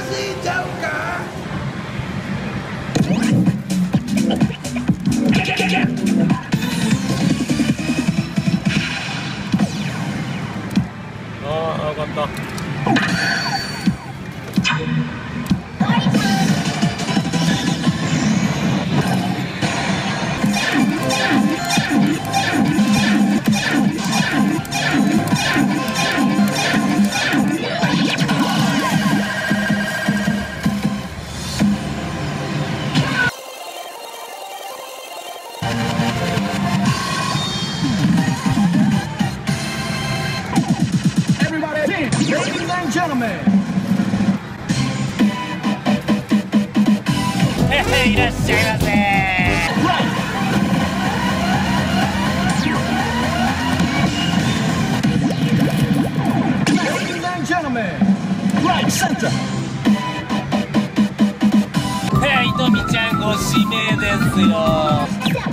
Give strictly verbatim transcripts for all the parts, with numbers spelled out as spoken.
しいんちゃうか。 ああ、よかった。 Ladies and gentlemen. いらっしゃいませ。 Ladies and gentlemen. Right center. はい、とみちゃんご指名ですよ。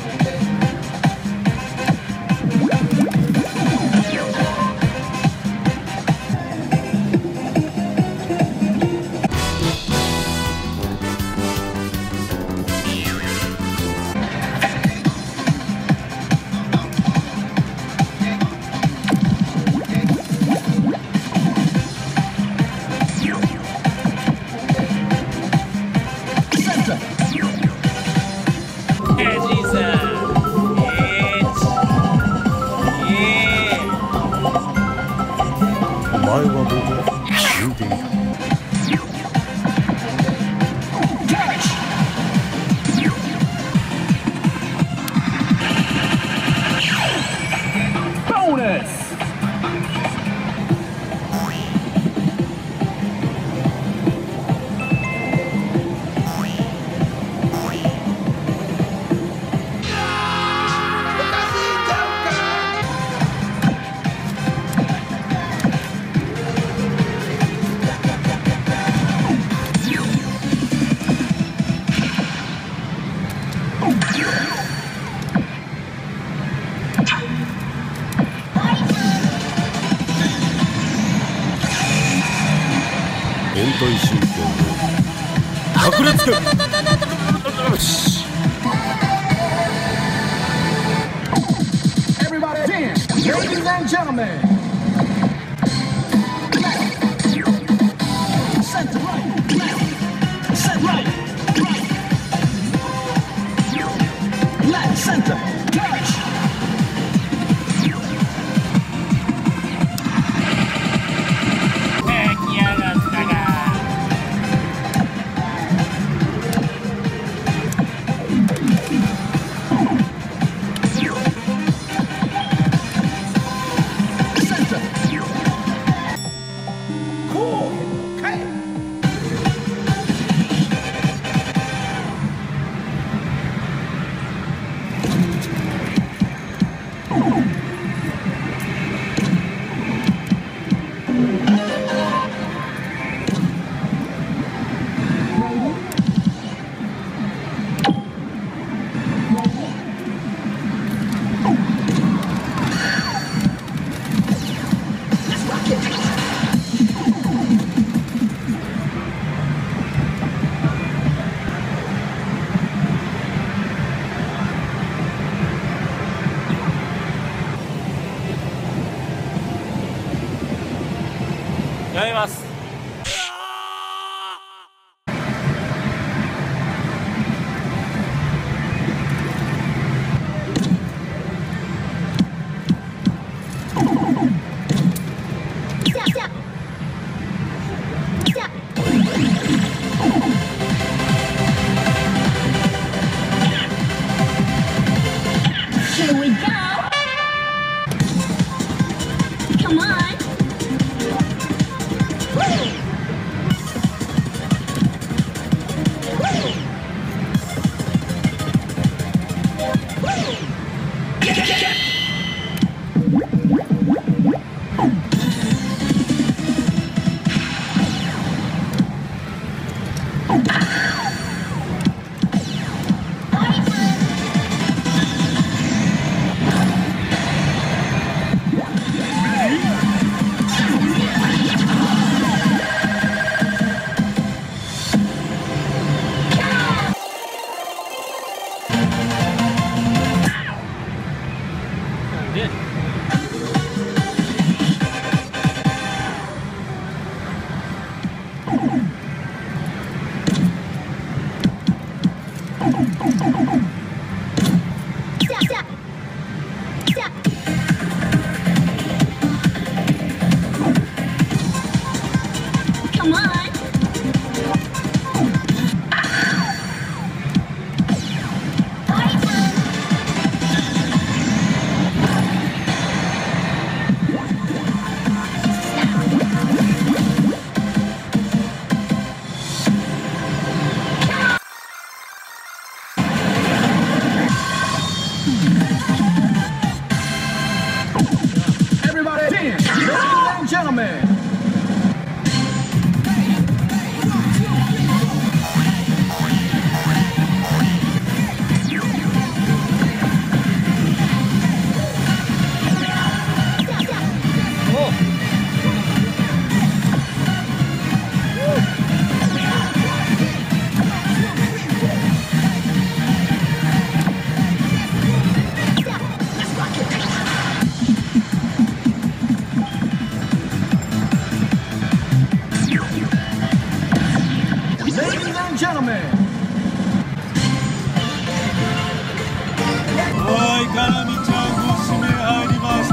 お前はどこ？聞いている。 Bonus. 変態神経の隠れつけ。よし。 Everybody dance. Ladies and gentlemen. Center right. Left. Center right. Right. Left. Center. Touch. やめます。 Here we go. Come on. Woo! gentlemen. Gentlemen. はい、カラミちゃんご指名入りました。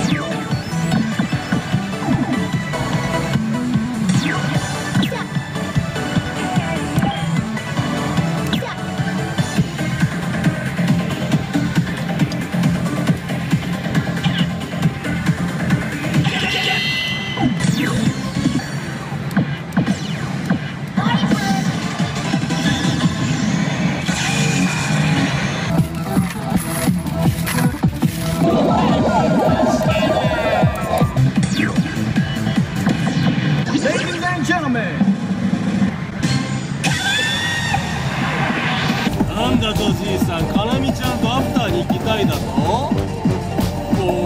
なんだとじいさん、カナミちゃんとアフターに行きたいだと。お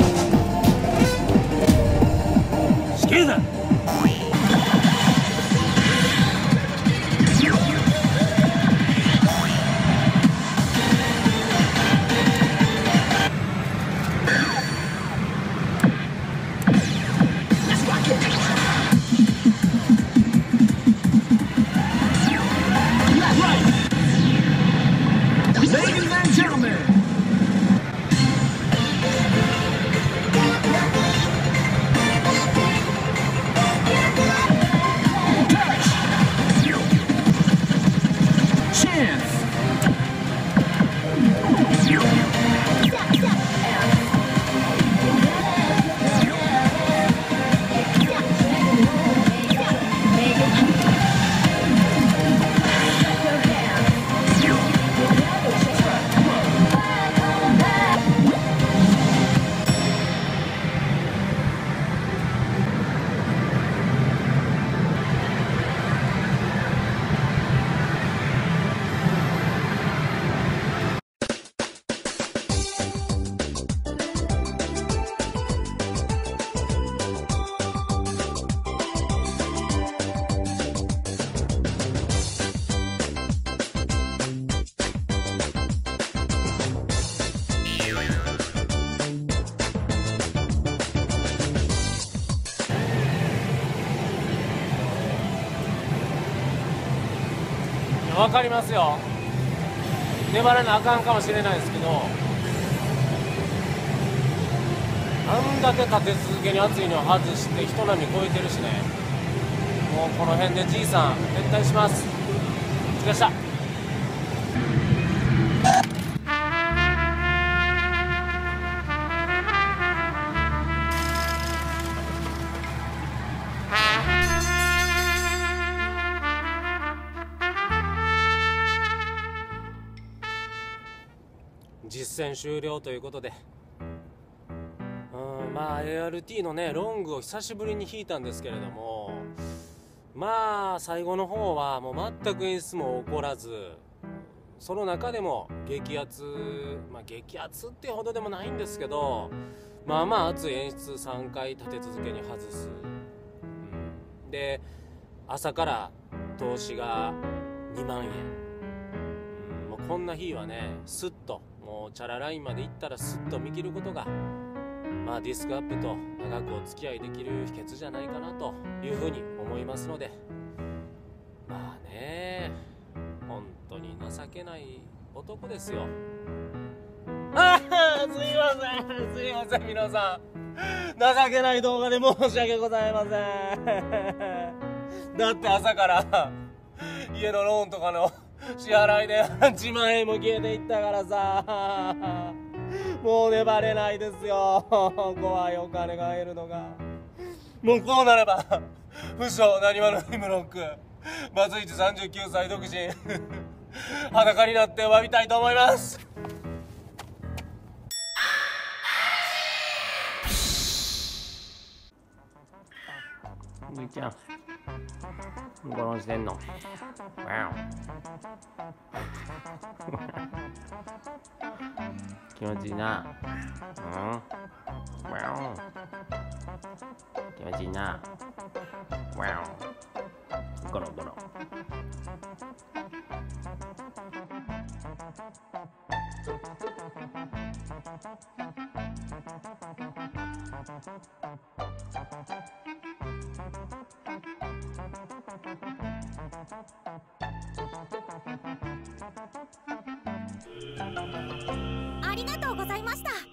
ー、死刑だ。 わかりますよ。粘らなあかんかもしれないですけど、あんだけ立て続けに熱いのを外して人波超えてるしね。もうこの辺でじいさん撤退します。お疲れ様でした。実戦終了ということで、うん、まあ エーアールティー のねロングを久しぶりに弾いたんですけれども、まあ最後の方はもう全く演出も起こらず、その中でも激アツ、まあ激アツっていうほどでもないんですけど、まあまあ熱い演出さんかい立て続けに外す、うん、で朝から投資がにまんえん、うん、もうこんな日はねスッともうチャララインまで行ったらスッと見切ることが、まあディスクアップと長くお付き合いできる秘訣じゃないかなというふうに思いますので、まあね本当に情けない男ですよ。ああ、すいませんすいません皆さん、情けない動画で申し訳ございません。だって朝から家のローンとかの支払いではちまんえんも消えていったからさ、もう粘れないですよ。怖いお金が減るのが。もうこうなれば不詳なにわのヒムロックバツイチさんじゅうきゅうさい独身裸になって詫びたいと思います。 ゆいちゃんゴロンしてんの。わお気持ちいいな。うんわお気持ちいいな。わおゴロゴロ。 ありがとうございました。